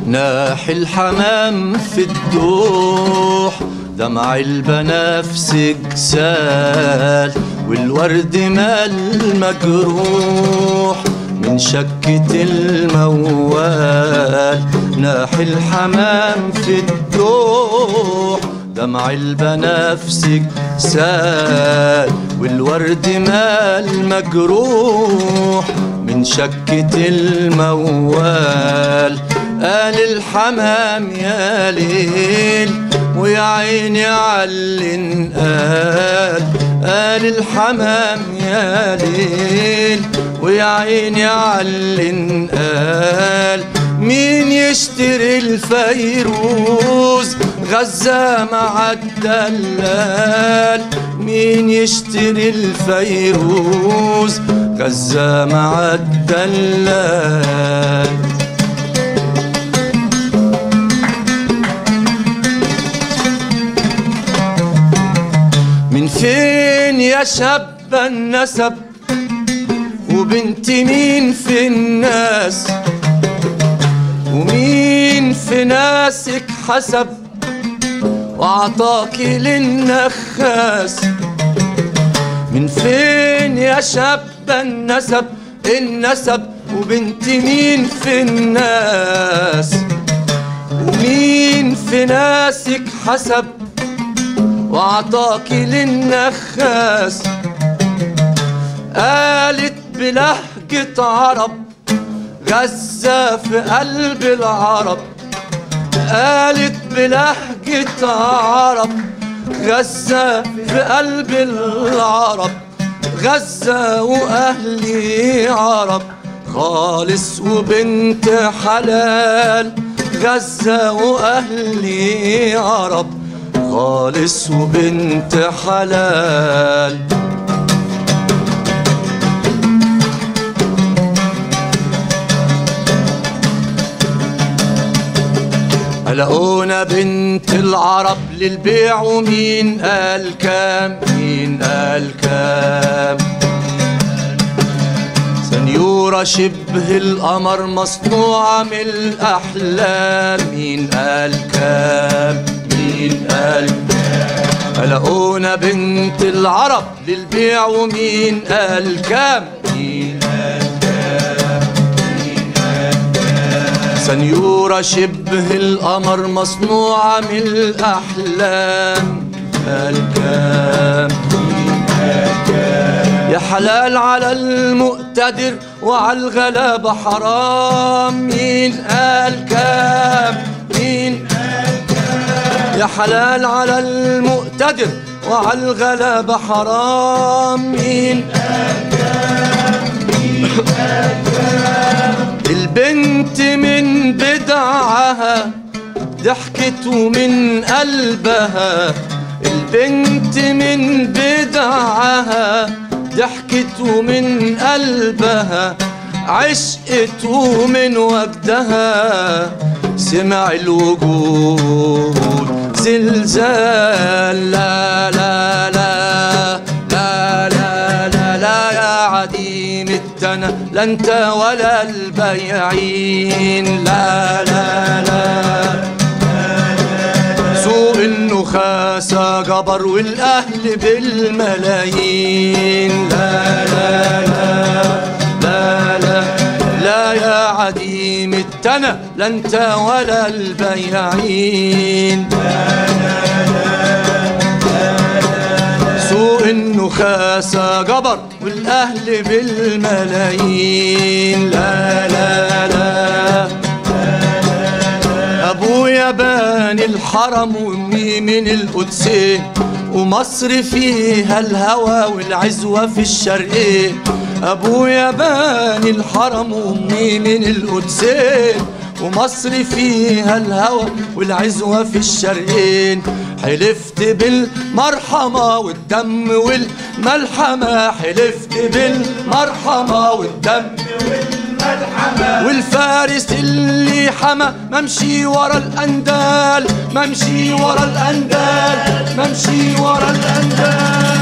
ناح الحمام في الدوح، دمع البنفسج سال، والورد مال مجروح من شكة الموال. ناح الحمام في الدوح، دمع البنفسج سال، والورد مال مجروح من شكة الموال. قال الحمام يا ليل ويا عيني عاللي انقال، قال الحمام يا ليل ويا عيني عاللي انقال. مين يشتري الفيروز غزة مع الدلال، مين يشتري الفيروز غزة مع الدلال. من فين يا شاب النسب وبنت مين في الناس، ومين في ناسك حسب وعطاك للنخاس. من فين يا شاب النسب وبنت مين في الناس، ومين في ناسك حسب وعطاك للنخاس. قالت بلهجة عرب غزة في قلب العرب، قالت بلهجة عرب غزة في قلب العرب. غزة وأهلي عرب خالص وبنت حلال، غزة وأهلي عرب خالص وبنت حلال. لقونا بنت العرب للبيع ومين قال كام، مين قال كام. سنيورة شبه القمر مصنوعة من الأحلام، مين قال كام، مين قال كام. لقونا بنت العرب للبيع ومين قال كام، مين قال كام، مين قال كام. سنيورة شبه القمر مصنوعة من الأحلام، قال كام، مين قال كام. يا حلال على المقتدر وعلى الغلابة حرام، مين قال كام، مين قال كام. يا حلال على المقتدر وعلى الغلابة حرام، مين قال كام، مين قال كام. البنت من بدعها ضحكت ومن قلبها، البنت من بدعها ضحكت ومن قلبها. عشقت ومن وجدها سمع الوجود زلزال. لا لا لا لا لا لا لا يا عديم الدنا لا انت ولا البياعين. لا لا لا سوق النخاسة جبر والأهل بالملايين. لا لا لا لا لا لا يا عديم التنا لا انت ولا البياعين. سوق النخاسة جبر والأهل بالملايين. لا لا لا أبويا باني الحرم وأمي من القدسين، ومصر فيها الهوى والعزوة في الشرقين. أبويا باني الحرم وأمي من القدسين، ومصر فيها الهوى والعزوة في الشرقين. حلفت بالمرحمة والدم والملحمة، حلفت بالمرحمة والدم والملحمة. والفارس اللي حمى ممشي ورا الأندال، ممشي ورا الأندال، ممشي ورا الأندال.